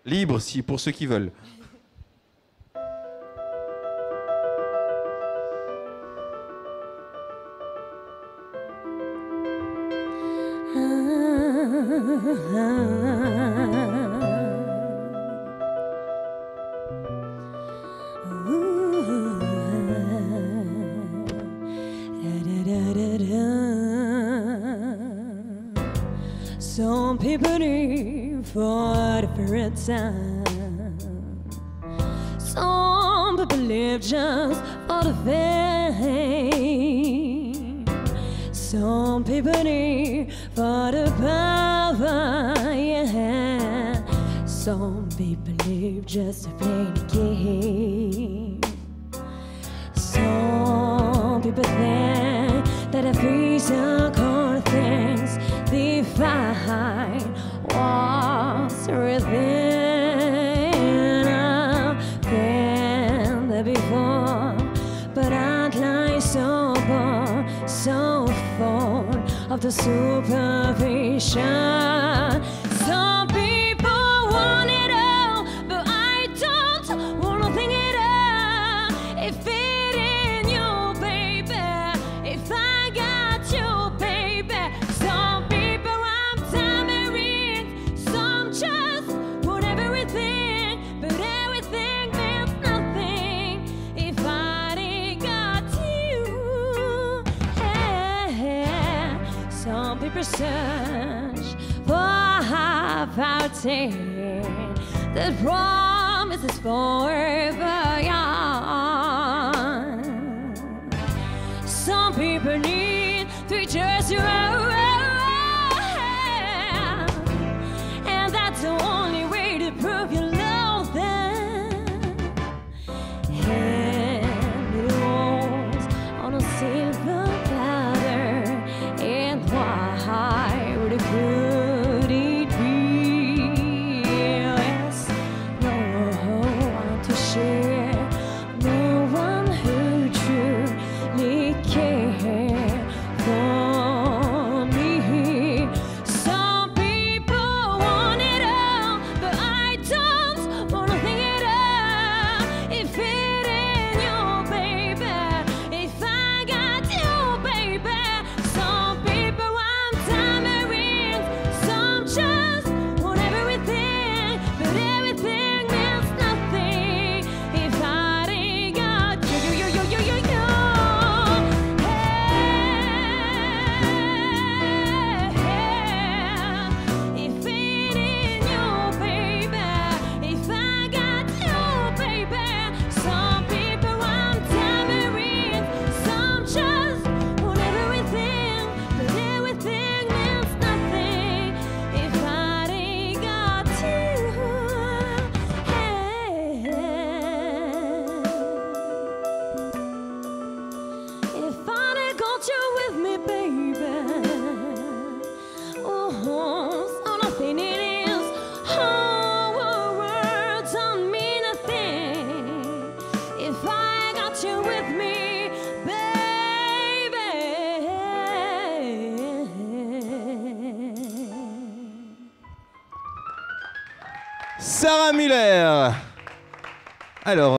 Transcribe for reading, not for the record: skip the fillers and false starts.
Libre, si, pour ceux qui veulent. Some people live for different time. Some people live just for the fame. Some people live for the power, yeah. Some people live just to play the game. Some people think that a physical things define what's within. I've been there before, but I'd lie so bored, so full of the supervision. Some people want it all, but I don't want to think it all. If it ain't you, baby, if I got you, baby. Some people I'm tamarind, some just want everything, but everything means nothing if I ain't got you. Yeah. Some people search for a fountain that promises forever young. Some people need 3 years to and that's the only way to prove you love them. And it rolls on a silver platter, and why would it could it be? Yes, no one to share, no one who truly cares for me. Some people want it all, but I don't want to think it all. If it ain't you, baby, if I got you, baby. Some people want tamarind, some just want everything, but everything means nothing if I ain't got you. If it ain't you, baby, if I got you, baby. Some people want tamarind, some just want everything, but everything means nothing if I ain't got you. If I ain't got you with me, baby, oh, so nothing it is. Oh, words don't mean a thing if I ain't got you with me, baby. Sarah Muller. Alors.